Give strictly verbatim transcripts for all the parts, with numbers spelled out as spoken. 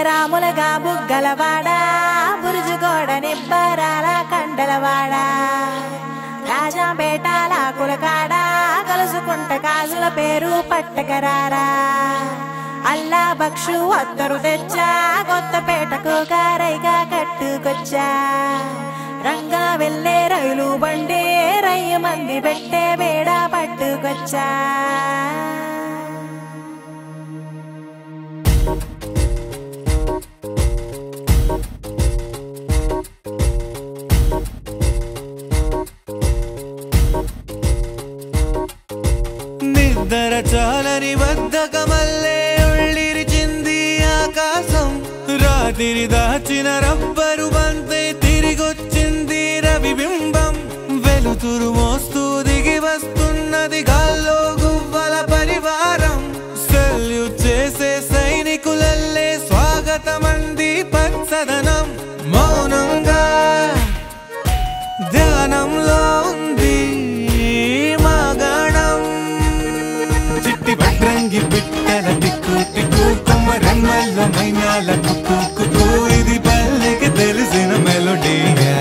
గ్రాములగా బుగ్గలవాడా బురుజుగోడ నిబ్బరాల కండలవాడా రాజాపేటాల కులకాడా కలుసుకుంట కాజుల పేరు పట్టకరారా అల్లా బక్షు అత్తరు తెచ్చా కొత్తపేటకు గారైగా కట్టుకొచ్చా రంగా వెళ్ళే రైలు బండి రయ్య మంది పెట్టే బేడ పట్టుకొచ్చా నిద్ర చాలని బద్ధకమల్లే ఉళ్ళిరిచింది ఆకాశం రాత్రి దాచిన రబ్బరు బంతే తిరిగొచ్చింది రవిబింబం వెలుతురు మోస్తూ దిగి వస్తున్నది గాల్లో గువ్వల పరివారం సెల్యూట్ చేసే సైనికులల్లే స్వాగతమంది పచ్చదనం మౌనంగా ధ్యానంలో ఉంది మాగాణం చిట్టి వడ్రంగి బిట్టల టిక్కు టిక్కు కొమ్మ రంగల్ల మైనాల కుక్కు కుక్కు ఇది పల్లెకి తెలిసిన మెలోడీగా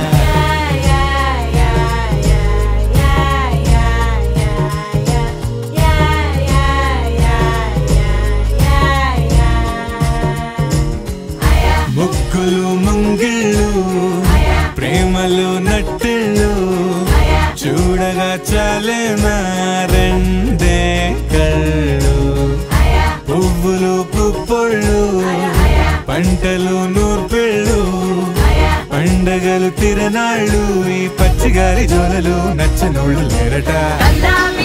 ముగ్గులు ముంగిళ్ళు ప్రేమలు నట్టిళ్ళు చూడగా చాలేనా రెండే కళ్ళు పువ్వులు పుప్పొళ్ళు పంటలు నూర్పిళ్ళు పండగలు తిరనాళ్ళు ఈ పచ్చిగారి జోలలు నచ్చనోళ్ళు లేరట.